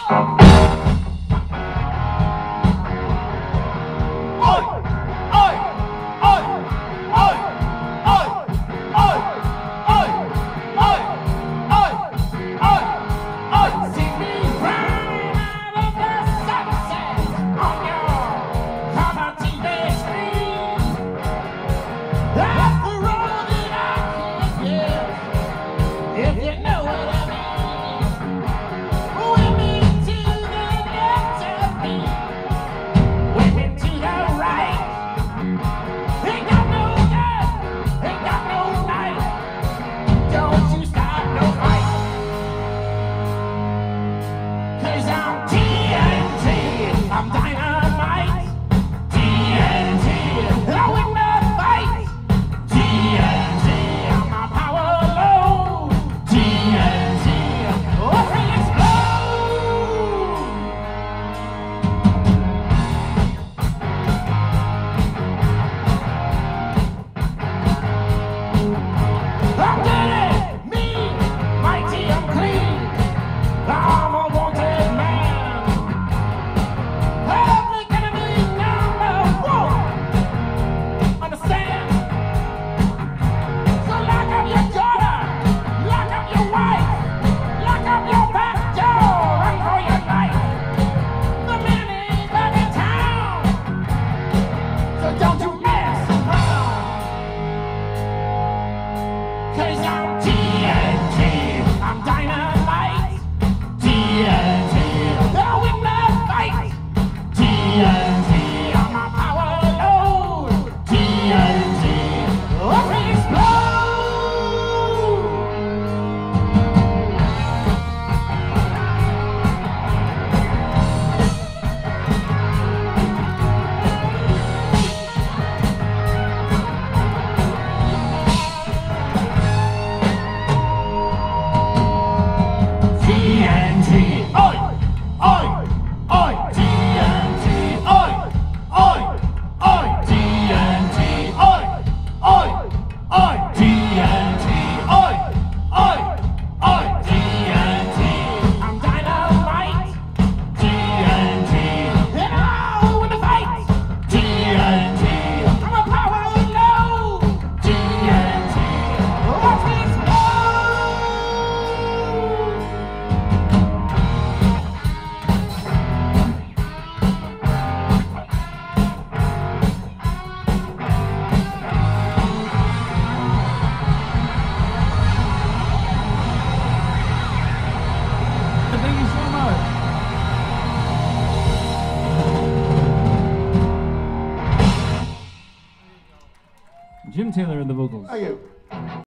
I'm dynamite, TNT, I win the fight, TNT, I'm my power low, TNT, oh, we explode. I'm dirty, mean, mighty, I'm clean, I'm a wanted man. Don't you mess around, 'cause I'm TNT, I'm dynamite, TNT, I win the fight, TNT, I'm my power load, TNT, oh, we explode. Thank you so much. Jim Taylor in the vocals. Thank you.